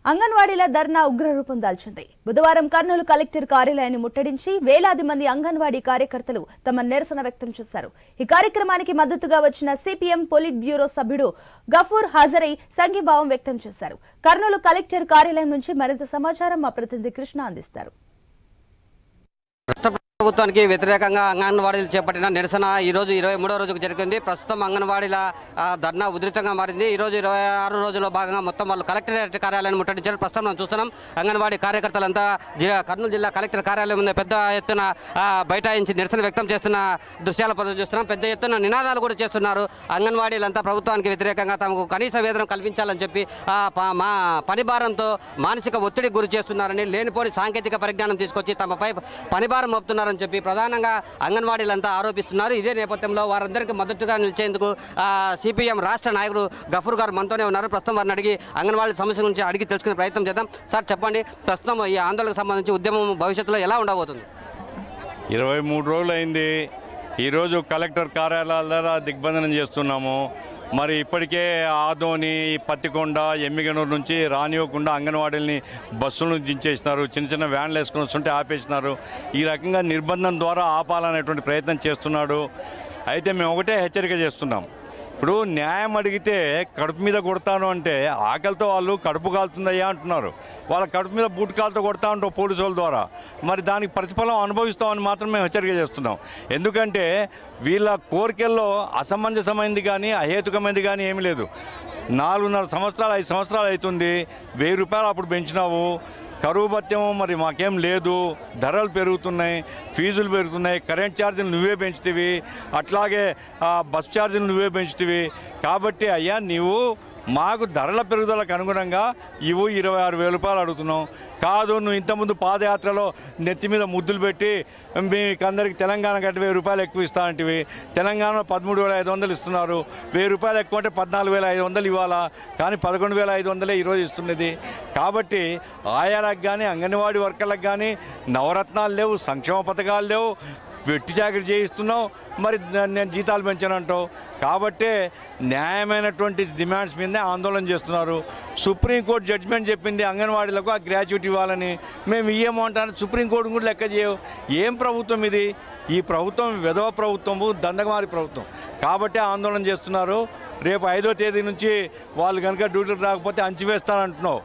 అంగన్వాడీల ధర్నా ఉగ్రరూపం దాల్చింది. బుధవారం కర్నూలు కలెక్టర్ కార్యాలయాన్ని ముట్టడించి వేలాది మంది అంగన్వాడీ కార్యకర్తలు తమ నిరసన వ్యక్తం చేశారు. ఈ కార్యక్రమానికి మద్దతుగా వచ్చిన సిపిఎం పొలిట్ బ్యూరో సభ్యుడు గఫూర్ హాజరై సంఘీభావం వ్యక్తం చేశారు. కర్నూలు కలెక్టర్ కార్యాలయం నుంచి మరింత సమాచారం మా ప్రతినిధి కృష్ణ అందిస్తారు. ప్రభుత్వానికి వ్యతిరేకంగా అంగన్వాడీలు చేపట్టిన నిరసన ఈరోజు 23వ రోజుకు జరిగింది. ప్రస్తుతం అంగన్వాడీల ధర్నా ఉధృతంగా మారింది. ఈరోజు 26 రోజుల్లో భాగంగా మొత్తం వాళ్ళు కలెక్టరేట్ కార్యాలయాన్ని ముట్టడించారు. ప్రస్తుతం మనం చూస్తున్నాం అంగన్వాడీ కార్యకర్తలంతా కర్నూలు జిల్లా కలెక్టర్ కార్యాలయం ముందు పెద్ద ఎత్తున బైఠాయించి నిరసన వ్యక్తం చేస్తున్న దృశ్యాలు చూస్తున్నాం. పెద్ద ఎత్తున నినాదాలు కూడా చేస్తున్నారు. అంగన్వాడీలంతా ప్రభుత్వానికి వ్యతిరేకంగా తమకు కనీస వేతనం కల్పించాలని చెప్పి మా పనిభారంతో మానసిక ఒత్తిడికి గురి చేస్తున్నారని, లేనిపోని సాంకేతిక పరిజ్ఞానం తీసుకొచ్చి తమపై పనిభారం మోపుతున్నారు అని చెప్పి ప్రధానంగా అంగన్వాడీలంతా ఆరోపిస్తున్నారు. ఇదే నేపథ్యంలో వారందరికీ మద్దతుగా నిలిచేందుకు సిపిఎం రాష్ట్ర నాయకుడు గఫూర్ గారు మనతోనే ఉన్నారు. ప్రస్తుతం వారిని అడిగి అంగన్వాడీ సమస్య గురించి అడిగి తెలుసుకునే ప్రయత్నం చేద్దాం. సార్ చెప్పండి, ప్రస్తుతం ఈ ఆందోళనకు సంబంధించి ఉద్యమం భవిష్యత్తులో ఎలా ఉండబోతుంది? 23 రోజులు అయింది. ఈరోజు కలెక్టర్ కార్యాలయాల దిగ్బంధనం చేస్తున్నాము. మరి ఇప్పటికే ఆదోని, పత్తికొండ, ఎమ్మిగనూరు నుంచి రానివ్వకుండా అంగన్వాడీలని బస్సులను దించేసినారు. చిన్న చిన్న వ్యాన్లు వేసుకొని వస్తుంటే ఆపేసినారు. ఈ రకంగా నిర్బంధం ద్వారా ఆపాలనేటువంటి ప్రయత్నం చేస్తున్నాడు. అయితే మేము ఒకటే హెచ్చరిక చేస్తున్నాం. ఇప్పుడు న్యాయం అడిగితే కడుపు మీద కొడతాను అంటే ఆకలితో వాళ్ళు కడుపు కాలుతుందయ్యా అంటున్నారు. వాళ్ళ కడుపు మీద బూట్ కాలుతో కొడతా ఉంటాం పోలీసు వాళ్ళ ద్వారా. మరి దానికి ప్రతిఫలం అనుభవిస్తామని మాత్రం మేము హెచ్చరిక చేస్తున్నాం. ఎందుకంటే వీళ్ళ కోరికల్లో అసమంజసమైంది కానీ అహేతుకమైనది కానీ ఏమీ లేదు. 4.5 సంవత్సరాలు 5 సంవత్సరాలు అవుతుంది. 1000 రూపాయలు అప్పుడు పెంచినావు. కరువు భత్యం మరి మాకేం లేదు. ధరలు పెరుగుతున్నాయి, ఫీజులు పెరుగుతున్నాయి, కరెంట్ ఛార్జీలు నువ్వే పెంచుతీవి, అట్లాగే బస్ ఛార్జీలు నువ్వే పెంచుతీవి. కాబట్టి అయ్యా నీవు మాకు ధరల పెరుగుదలకు అనుగుణంగా ఇవ్వు 26,000 రూపాయలు అడుగుతున్నావు. కాదు నువ్వు ఇంతకుముందు పాదయాత్రలో నెత్తి మీద ముద్దులు పెట్టి మీకు అందరికి తెలంగాణ కంటే 1000 రూపాయలు ఎక్కువ ఇస్తానంటివి. తెలంగాణలో 13,500 ఇస్తున్నారు. 1000 రూపాయలు ఎక్కువ అంటే 14,500 ఇవ్వాలా, కానీ 11,500 ఈరోజు ఇస్తున్నది. కాబట్టి ఆయాలకు కానీ అంగన్వాడీ వర్కర్లకు కానీ నవరత్నాలు లేవు, సంక్షేమ పథకాలు లేవు, వెట్టి చాకరీ చేయిస్తున్నావు. మరి నేను జీతాలు పెంచానంటావు. కాబట్టే న్యాయమైనటువంటి డిమాండ్స్ మీదే ఆందోళన చేస్తున్నారు. సుప్రీంకోర్టు జడ్జిమెంట్ చెప్పింది అంగన్వాడీలకు ఆ గ్రాట్యుటీ ఇవ్వాలని. మేము ఇయ్యము అంటాను. సుప్రీంకోర్టు కూడా లెక్క చేయవు. ఏం ప్రభుత్వం ఇది? ఈ ప్రభుత్వం విధవ ప్రభుత్వము, దందగమారి ప్రభుత్వం. కాబట్టి ఆందోళన చేస్తున్నారు. రేపు 5వ తేదీ నుంచి వాళ్ళు కనుక డ్యూటీకి రాకపోతే అంచివేస్తానంటున్నావు.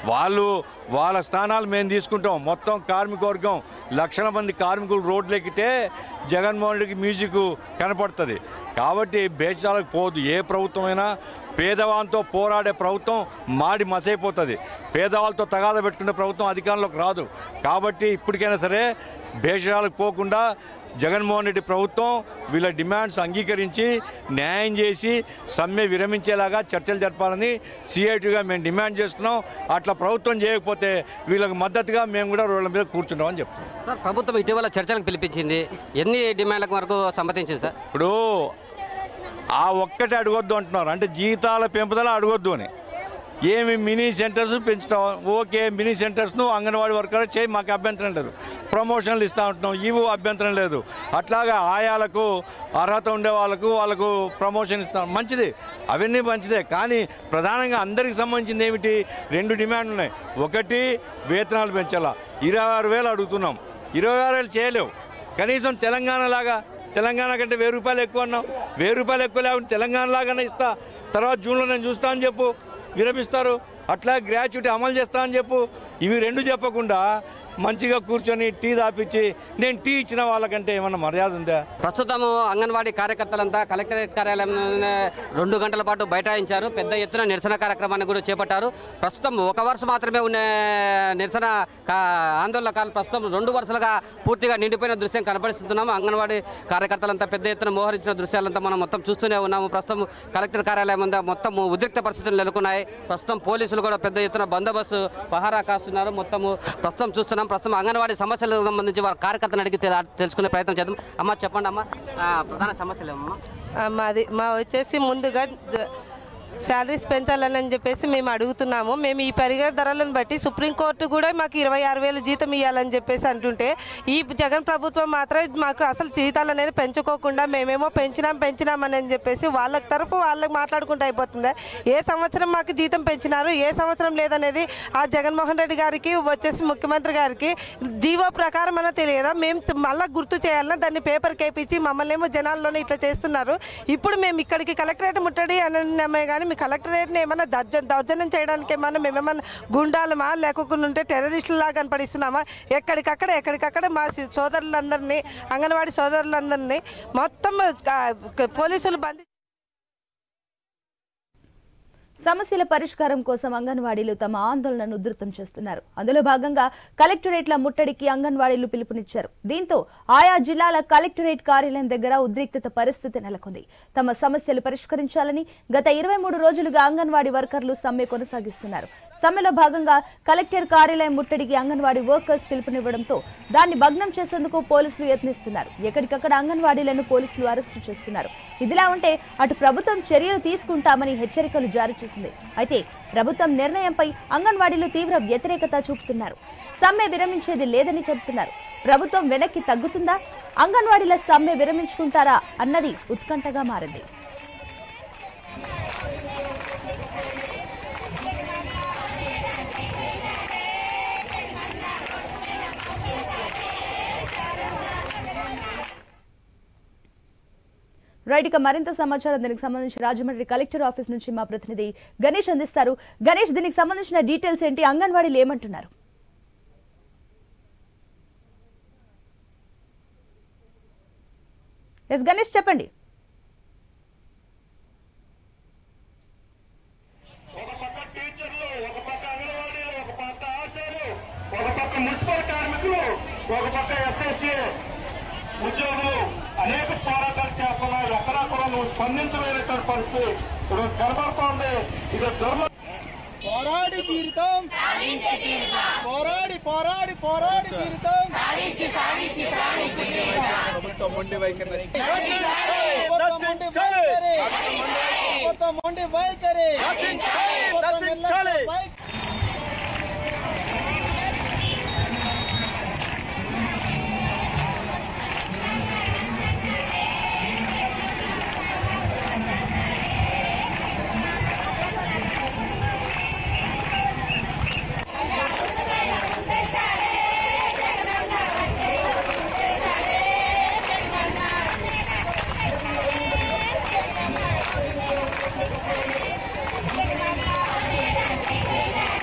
వాళ్ళ స్థానాలు మేము తీసుకుంటాం. మొత్తం కార్మికవర్గం లక్షల మంది కార్మికులు రోడ్లు ఎక్కితే జగన్మోహన్ రెడ్డికి మ్యూజిక్ కనపడుతుంది. కాబట్టి బేచాలకు పోదు. ఏ ప్రభుత్వమైనా పేదవాళ్ళతో పోరాడే ప్రభుత్వం మాడి మసైపోతుంది. పేదవాళ్ళతో తగాద పెట్టుకునే ప్రభుత్వం అధికారంలోకి రాదు. కాబట్టి ఇప్పటికైనా సరే బేషాలకు పోకుండా జగన్మోహన్ రెడ్డి ప్రభుత్వం వీళ్ళ డిమాండ్స్ అంగీకరించి న్యాయం చేసి సమ్మె విరమించేలాగా చర్చలు జరపాలని సిఐటిగా మేము డిమాండ్ చేస్తున్నాం. అట్లా ప్రభుత్వం చేయకపోతే వీళ్ళకి మద్దతుగా మేము కూడా రోడ్ల మీద కూర్చుంటామని చెప్తున్నాం. సార్, ప్రభుత్వం ఇటీవల చర్చలకు పిలిపించింది. ఎన్ని డిమాండ్లకు వరకు సమ్మతించింది సార్? ఇప్పుడు ఆ ఒక్కటి అడగొద్దు అంటున్నారు. అంటే జీతాల పెంపుదల అడగొద్దు అని. ఏమి మినీ సెంటర్స్ పెంచుతావు? ఓకే, మినీ సెంటర్స్ను అంగన్వాడీ వర్కర్ చేయి, మాకు అభ్యంతరం లేదు. ప్రమోషన్లు ఇస్తూ ఉంటున్నాం, ఇవి అభ్యంతరం లేదు. అట్లాగా ఆయాలకు అర్హత ఉండే వాళ్ళకు ప్రమోషన్ ఇస్తాం, మంచిది. అవన్నీ మంచిదే. కానీ ప్రధానంగా అందరికి సంబంధించింది ఏమిటి? 2 డిమాండ్లు ఉన్నాయి. ఒకటి, వేతనాలు పెంచాలా. 26,000 అడుగుతున్నాం. 26,000 చేయలేవు. కనీసం తెలంగాణ కంటే 1000 రూపాయలు ఎక్కువ అన్నావు. 1000 రూపాయలు ఎక్కువ లేకుంటే తెలంగాణ లాగానే ఇస్తా, తర్వాత జూన్లో నేను చూస్తా అని చెప్పు, విరమిస్తారు. అట్లా గ్రాట్యుటీ అమలు చేస్తా అని చెప్పు. ఇవి 2 చెప్పకుండా మంచిగా కూర్చొని టీ తాపించి నేను టీ ఇచ్చిన వాళ్ళకంటే ఏమన్నా మర్యాద ఉందా? ప్రస్తుతము అంగన్వాడీ కార్యకర్తలంతా కలెక్టరేట్ కార్యాలయం 2 గంటల పాటు బైఠాయించారు. పెద్ద ఎత్తున నిరసన కార్యక్రమాన్ని కూడా చేపట్టారు. ప్రస్తుతం 1 వరుస మాత్రమే ఉన్న నిరసన ఆందోళనకాలు ప్రస్తుతం 2 వరుసలుగా పూర్తిగా నిండిపోయిన దృశ్యం కనపరుస్తున్నాము. అంగన్వాడీ కార్యకర్తలంతా పెద్ద ఎత్తున మోహరించిన దృశ్యాలంతా మనం మొత్తం చూస్తూనే ఉన్నాము. ప్రస్తుతం కలెక్టర్ కార్యాలయం ముందు మొత్తం ఉద్రిక్త పరిస్థితులు నెలకొన్నాయి. ప్రస్తుతం పోలీసులు కూడా పెద్ద ఎత్తున బందోబస్తు పహారా కాస్తున్నారు. ప్రస్తుతం చూస్తున్నాం. ప్రస్తుతం అంగన్వాడీ సమస్యలకు సంబంధించి వారి కార్యకర్తలను అడిగి తెలుసుకునే ప్రయత్నం చేద్దాం. అమ్మ చెప్పండి అమ్మ, ప్రధాన సమస్యలు ఏమమ్మా? మా వచ్చేసి ముందుగా శాలరీస్ పెంచాలని చెప్పేసి మేము అడుగుతున్నాము. మేము ఈ పెరిగే ధరలను బట్టి సుప్రీంకోర్టు కూడా మాకు 26,000 జీతం ఇవ్వాలని చెప్పేసి అంటుంటే ఈ జగన్ ప్రభుత్వం మాత్రం మాకు అసలు జీతాలు అనేది పెంచుకోకుండా మేమేమో పెంచినామని చెప్పేసి వాళ్ళ తరపు వాళ్ళకి మాట్లాడుకుంటూ అయిపోతుంది. ఏ సంవత్సరం మాకు జీతం పెంచినారు, ఏ సంవత్సరం లేదనేది ఆ జగన్మోహన్ రెడ్డి గారికి వచ్చేసి ముఖ్యమంత్రి గారికి జీవో ప్రకారం అన్న తెలియదా? మేము మళ్ళీ గుర్తు చేయాలన్నా దాన్ని పేపర్ కేపించి మమ్మల్ని ఏమో జనాల్లోనే ఇట్లా చేస్తున్నారు. ఇప్పుడు మేము ఇక్కడికి కలెక్టరేట్ ముట్టడి అనే కానీ మీ కలెక్టరేట్ని ఏమన్నా దౌర్జన్యం చేయడానికి ఏమన్నా మేమేమన్నా గుండాలమా లేకుండా టెర్రరిస్టులా కనపడిస్తున్నామా? ఎక్కడికక్కడ మా సోదరులందరినీ అంగన్వాడీ సోదరులందరినీ మొత్తం పోలీసులు బంధి. సమస్యల పరిష్కారం కోసం అంగన్వాడీలు తమ ఆందోళనను ఉధృతం చేస్తున్నారు. అందులో భాగంగా కలెక్టరేట్ల ముట్టడికి అంగన్వాడీలు పిలుపునిచ్చారు. దీంతో ఆయా జిల్లాల కలెక్టరేట్ కార్యాలయం దగ్గర ఉద్రిక్తత పరిస్థితి నెలకొంది. తమ సమస్యలు పరిష్కరించాలని గత 23 రోజులుగా అంగన్వాడీ వర్కర్లు సమ్మె కొనసాగిస్తున్నారు. సమ్మెలో భాగంగా కలెక్టర్ కార్యాలయం ముట్టడికి అంగన్వాడీ వర్కర్స్ పిలుపునివ్వడంతో దాన్ని భగ్నం చేసేందుకు పోలీసులు యత్నిస్తున్నారు. ఎక్కడికక్కడ అంగన్వాడీలను పోలీసులు అరెస్టు చేస్తున్నారు. ఇదిలా ఉంటే అటు ప్రభుత్వం చర్యలు తీసుకుంటామని హెచ్చరికలు జారీ చేసింది. అయితే ప్రభుత్వం నిర్ణయంపై అంగన్వాడీలు తీవ్ర వ్యతిరేకత చూపుతున్నారు. సమ్మె విరమించేది లేదని చెబుతున్నారు. ప్రభుత్వం వెనక్కి తగ్గుతుందా, అంగన్వాడీల సమ్మె విరమించుకుంటారా అన్నది ఉత్కంఠగా మారింది. రైట్, ఇక మరింత సమాచారం దీనికి సంబంధించి రాజమండ్రి కలెక్టర్ ఆఫీస్ నుంచి మా ప్రతినిధి గణేష్ అందిస్తారు. గణేష్, దీనికి సంబంధించిన డీటెయిల్స్ ఏంటి? అంగన్వాడీలు ఏమంటున్నారు? ఎస్ గణేష్, చెప్పండి. ఉద్యోగులు అనేక పోరాటాలు చేస్తున్నారు. ఎక్కడా కూడా నువ్వు స్పందించలేనటువంటి పరిస్థితి ఈరోజు కనబడుతోంది. ఇది పోరాడి తీరుతాం, పోరాడి పోరాడి పోరాడి తీరుతాం. ప్రభుత్వం మొండి వైఖరి, మొండి వైఖరి, మొండి వైఖరి.